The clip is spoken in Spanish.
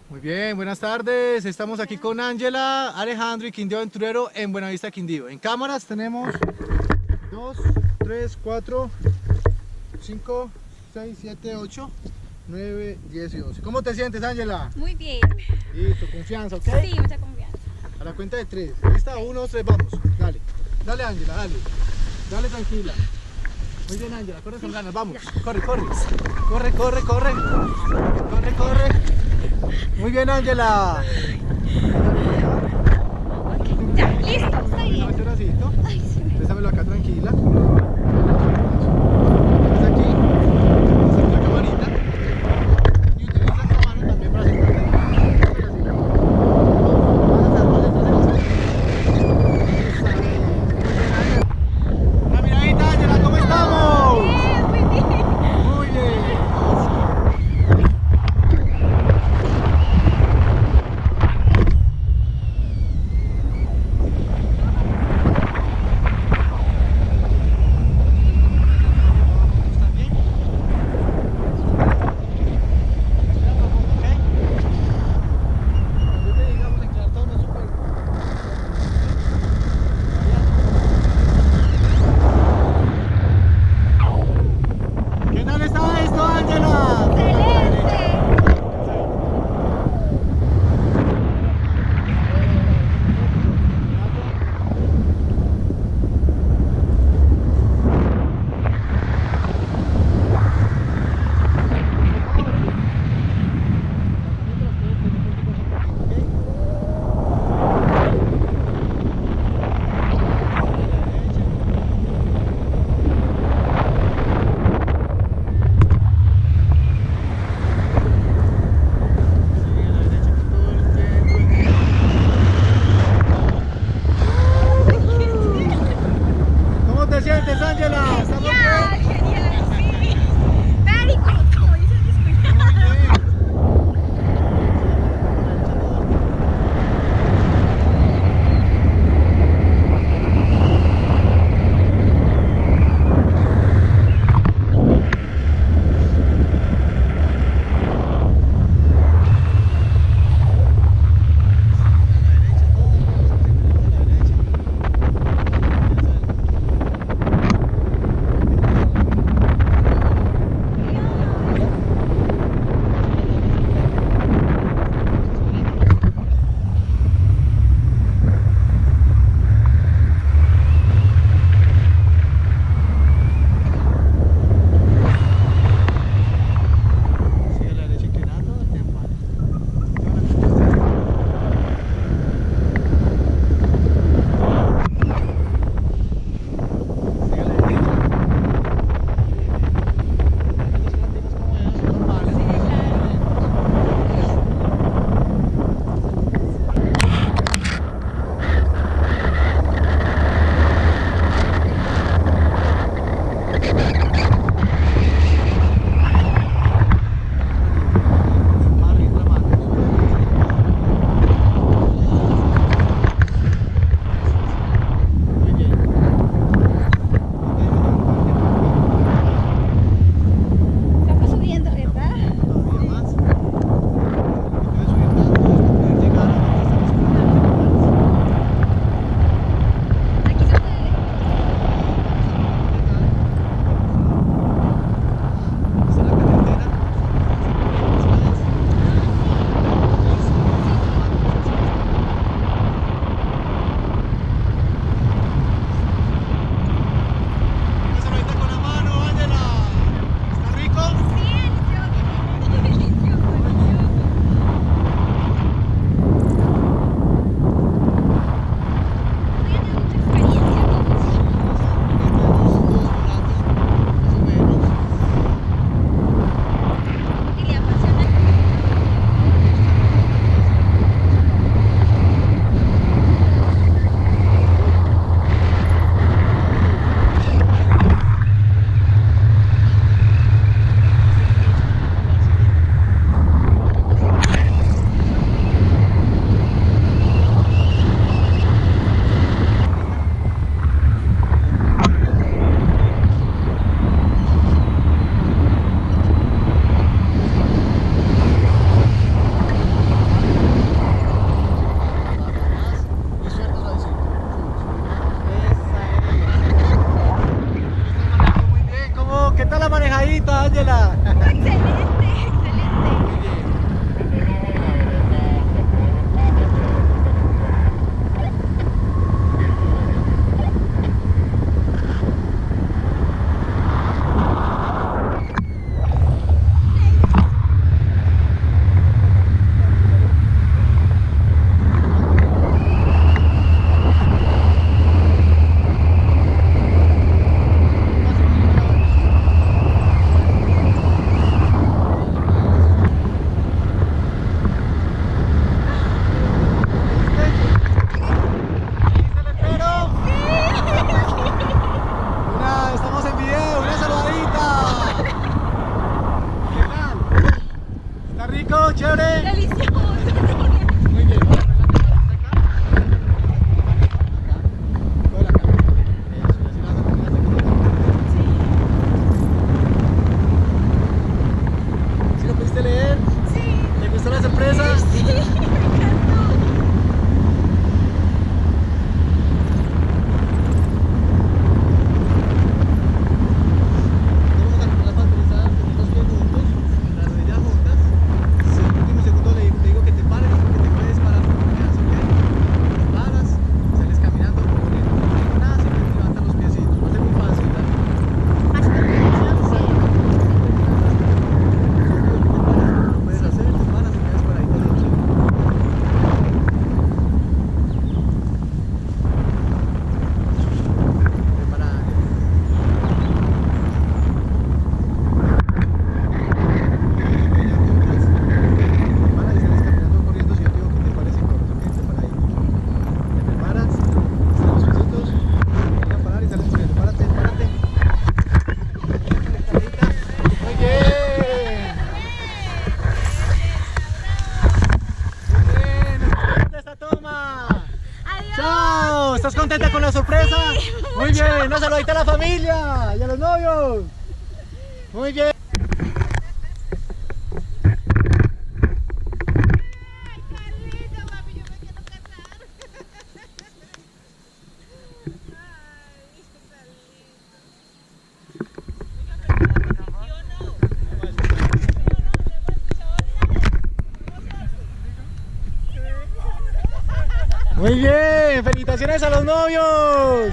Muy bien, buenas tardes. Estamos aquí con Ángela, Alejandro y Quindío Aventurero en Buenavista, Quindío. En cámaras tenemos 2, 3, 4, 5, 6, 7, 8, 9, 10 y 11. ¿Cómo te sientes, Ángela? Muy bien. Listo, confianza, ¿ok? Sí, mucha confianza. A la cuenta de 3. ¿Lista? 1, 2, 3, vamos. Dale. Dale, Ángela, dale. Dale tranquila. Muy bien, Ángela, corre con ganas, vamos. Corre, corre. Corre, corre, corre. Corre, corre. Muy bien, Ángela. Ya, listo, está bien. Bracito. Ay, sí. Préstamelo acá tranquila. Hasta aquí. Hasta aquí la camarita. Y utiliza la mano también para sentarte. Una miradita, Ángela, ¿cómo estamos? Bien, muy bien. Muy bien. Otra saludita a la familia y a los novios. Muy bien. Muy bien, felicitaciones a los novios.